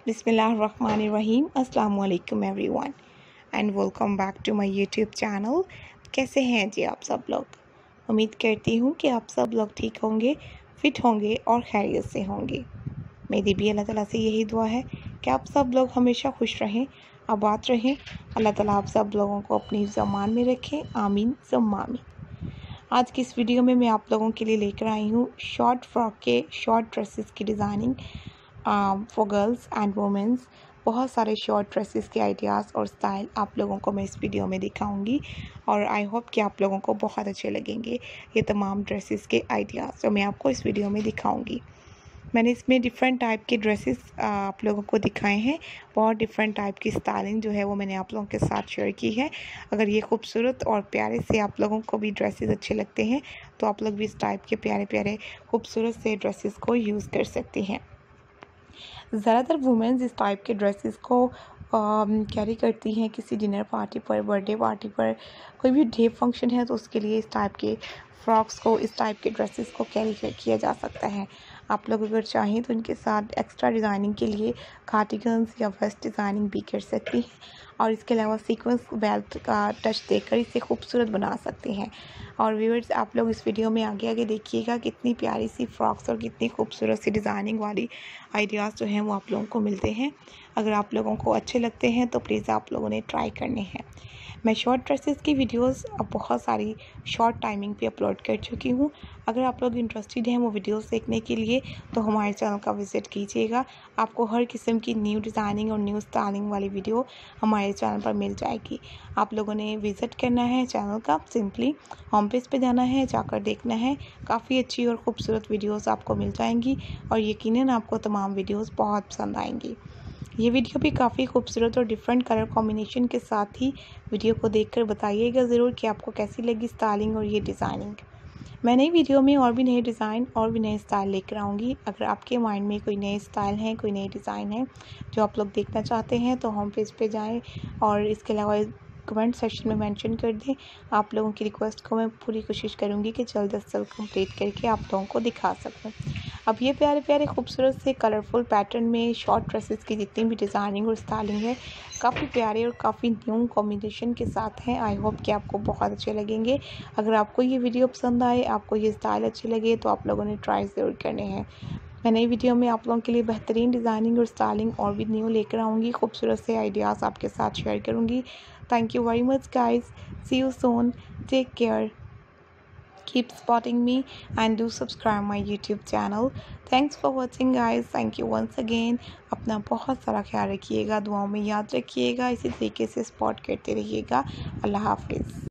बिस्मिल्लाहिर्रहमानिर्रहीम अस्सलाम वालेकुम everyone and welcome back to my YouTube channel. कैसे हैं जी आप सब लोग? उम्मीद करती हूँ कि आप सब लोग ठीक होंगे, फिट होंगे और खैरियत से होंगे। मेरी भी अल्लाह ताला से यही दुआ है कि आप सब लोग हमेशा खुश रहें, आबाद रहें। अल्लाह ताला आप सब लोगों को अपनी ज़मान में रखें, आमीन सुम्मा आमीन। आज की इस वीडियो में मैं आप लोगों के लिए लेकर आई हूँ शॉर्ट फ्रॉक के शॉर्ट ड्रेसेस की designing for girls and womens. बहुत सारे शॉर्ट ड्रेसेस के आइडियाज़ और स्टाइल आप लोगों को मैं इस वीडियो में दिखाऊंगी और आई होप कि आप लोगों को बहुत अच्छे लगेंगे ये तमाम ड्रेसेस के आइडियाज़ जो मैं आपको इस वीडियो में दिखाऊंगी। मैंने इसमें डिफरेंट टाइप के ड्रेसेस आप लोगों को दिखाए हैं। बहुत डिफरेंट टाइप की स्टाइलिंग जो है वो मैंने आप लोगों के साथ शेयर की है। अगर ये खूबसूरत और प्यारे से आप लोगों को भी ड्रेसेस अच्छे लगते हैं तो आप लोग भी इस टाइप के प्यारे प्यारे खूबसूरत से ड्रेसेस को यूज़ कर सकते हैं। ज़्यादातर वुमेंस इस टाइप के ड्रेसेस को कैरी करती हैं किसी डिनर पार्टी पर, बर्थडे पार्टी पर, कोई भी डे फंक्शन है तो उसके लिए इस टाइप के फ्रॉक्स को, इस टाइप के ड्रेसेस को कैरी किया जा सकता है। आप लोग अगर चाहें तो इनके साथ एक्स्ट्रा डिज़ाइनिंग के लिए कार्डिगन्स या वेस्ट डिज़ाइनिंग भी कर सकती हैं और इसके अलावा सीक्वेंस बेल्ट का टच देकर इसे खूबसूरत बना सकते हैं। और व्यूअर्स आप लोग इस वीडियो में आगे आगे देखिएगा कितनी प्यारी सी फ्रॉक्स और कितनी खूबसूरत सी डिज़ाइनिंग वाली आइडियाज़ जो हैं वो आप लोगों को मिलते हैं। अगर आप लोगों को अच्छे लगते हैं तो प्लीज़ आप लोगों ने ट्राई करने हैं। मैं शॉर्ट ड्रेसेस की वीडियोस अब बहुत सारी शॉर्ट टाइमिंग पे अपलोड कर चुकी हूँ। अगर आप लोग इंटरेस्टेड हैं वो वीडियोस देखने के लिए तो हमारे चैनल का विज़िट कीजिएगा। आपको हर किस्म की न्यू डिज़ाइनिंग और न्यू स्टाइलिंग वाली वीडियो हमारे चैनल पर मिल जाएगी। आप लोगों ने विज़िट करना है चैनल का, सिंपली होम पेज पे जाना है, जाकर देखना है। काफ़ी अच्छी और ख़ूबसूरत वीडियोज़ आपको मिल जाएंगी और यकीनन आपको तमाम वीडियोज़ बहुत पसंद आएंगी। ये वीडियो भी काफ़ी खूबसूरत और डिफरेंट कलर कॉम्बिनेशन के साथ ही वीडियो को देखकर बताइएगा ज़रूर कि आपको कैसी लगी स्टाइलिंग और ये डिज़ाइनिंग। मैं नई वीडियो में और भी नए डिज़ाइन और भी नए स्टाइल लेकर आऊँगी। अगर आपके माइंड में कोई नए स्टाइल हैं, कोई नए डिज़ाइन हैं जो आप लोग देखना चाहते हैं तो होम पेज पे जाएं और इसके अलावा कमेंट सेक्शन में मेंशन कर दें। आप लोगों की रिक्वेस्ट को मैं पूरी कोशिश करूँगी कि जल्द से जल्द कंप्लीट करके आप लोगों को दिखा सकूँ। अब ये प्यारे प्यारे खूबसूरत से कलरफुल पैटर्न में शॉर्ट ड्रेसेस की जितनी भी डिज़ाइनिंग और स्टाइलिंग है काफ़ी प्यारे और काफ़ी न्यू कॉम्बिनेशन के साथ हैं। आई होप कि आपको बहुत अच्छे लगेंगे। अगर आपको ये वीडियो पसंद आए, आपको ये स्टाइल अच्छे लगे तो आप लोगों ने ट्राई ज़रूर करने हैं। मैं नई वीडियो में आप लोगों के लिए बेहतरीन डिज़ाइनिंग और स्टाइलिंग और भी न्यू लेकर आऊँगी। खूबसूरत से आइडियाज़ आपके साथ शेयर करूँगी। Thank you very much guys. See you soon. Take care. Keep supporting me and do subscribe my YouTube channel. Thanks for watching guys. Thank you once again. अपना बहुत सारा ख्याल रखिएगा, दुआओं में याद रखिएगा, इसी तरीके से सपोर्ट करते रहिएगा। अल्लाह हाफिज़।